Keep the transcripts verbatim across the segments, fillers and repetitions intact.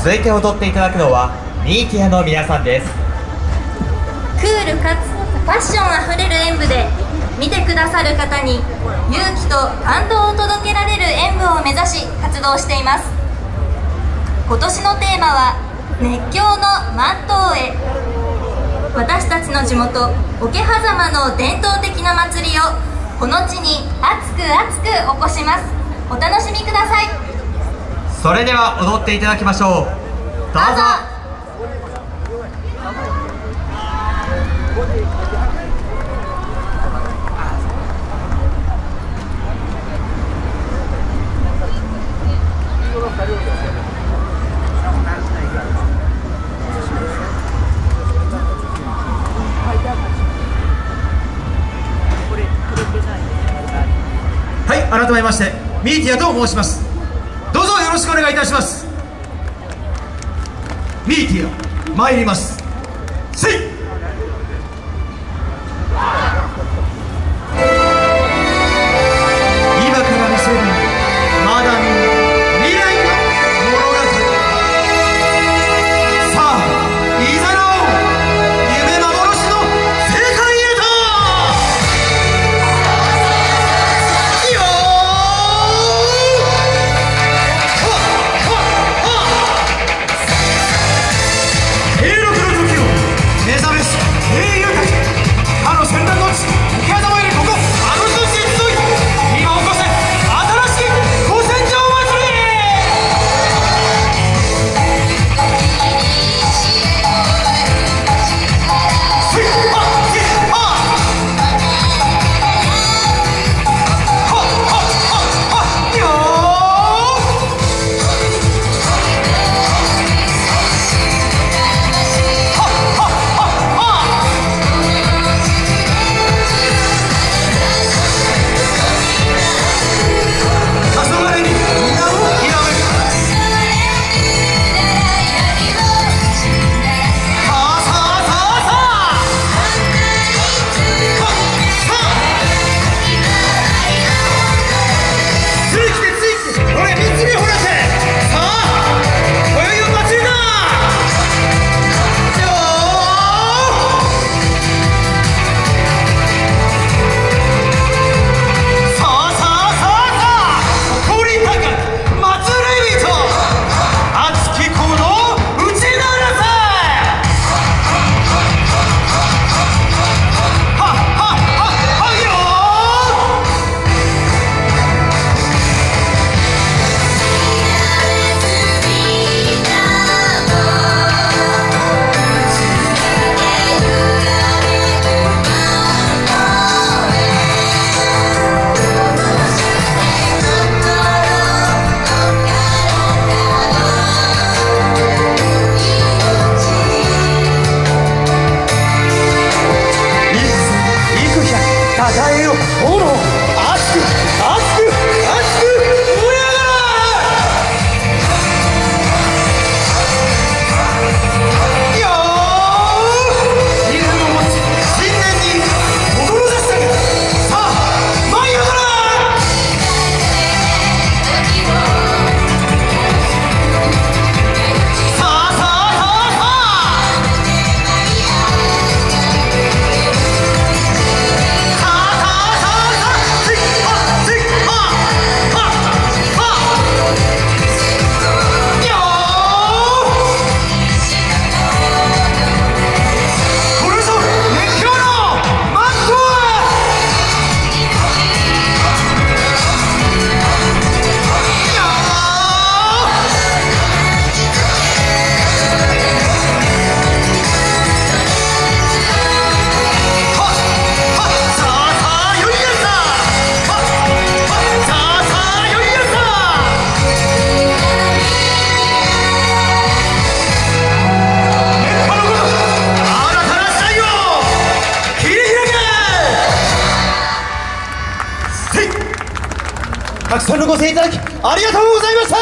続いて踊っていただくのはミーティアの皆さんです。 クールかつファッションあふれる演舞で見てくださる方に勇気と感動を届けられる演舞を目指し活動しています。今年のテーマは熱狂の万灯へ。私たちの地元桶狭間の伝統的な祭りをこの地に熱く熱く起こします。お楽しみください。 それでは踊っていただきましょう。どうぞ。 はい、改めましてミーティアと申します。どうぞよろしくお願いいたします。ミーティア参ります。せい。今から見せるまだ見ぬ未来の物語。さあいざなお夢幻の世界へと。よー平六の時を目覚めし英雄たち。あの戦乱の地桶狭間よりここあの人地へ集い今起こせ新しき古戦場祭り。せいはっせいはっはっはっはっよーはっはっはっはっ。黄昏に皆をひらめく。さあさあさあさあ。はっさあ。ついてついて俺三つ目ほらせ。さあ今宵の祭りだ。よー。さあさあさあさあ。誇り高く祭り人熱き鼓動打ち鳴らせ。はっはっはっはよ幾百たたえよ炎熱く熱く熱く燃え上がれ。よー自分の持ち信念に志したけ。さあ舞い上がれ。さあさあさあさあ。さあさあさあさあ。せいはっせいはっはっはっ。よー。これぞ熱狂の万灯へ。よー。はっはっ。さあさあよいやさ。はっはっ。さあさあよいやさ。熱波のごとく新たな時代を切り開け。せい。たくさんのご声援いただきありがとうございました。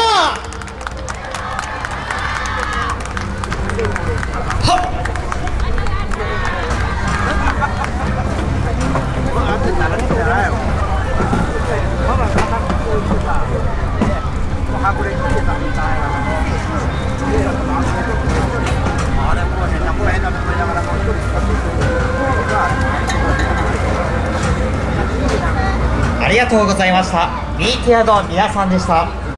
はっ。 これりがとうございました。ミーティアの皆さんでした。